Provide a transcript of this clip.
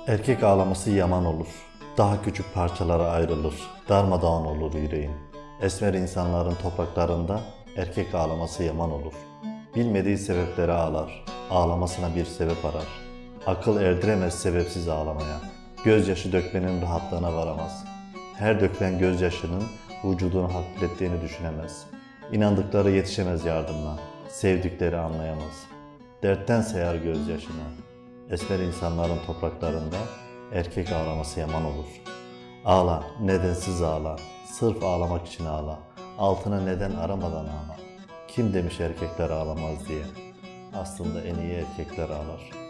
Erkek ağlaması yaman olur. Daha küçük parçalara ayrılır. Darmadağın olur yüreğin. Esmer insanların topraklarında erkek ağlaması yaman olur. Bilmediği sebeplere ağlar. Ağlamasına bir sebep arar. Akıl erdiremez sebepsiz ağlamaya. Gözyaşı dökmenin rahatlığına varamaz. Her dökülen gözyaşının vücudunu hafiflettiğini düşünemez. İnandıkları yetişemez yardımına. Sevdikleri anlayamaz. Dertten sayar gözyaşını. Esmer insanların topraklarında erkek ağlaması yaman olur. Ağla, nedensiz ağla, sırf ağlamak için ağla, altına neden aramadan ağla. Kim demiş erkekler ağlamaz diye? Aslında en iyi erkekler ağlar.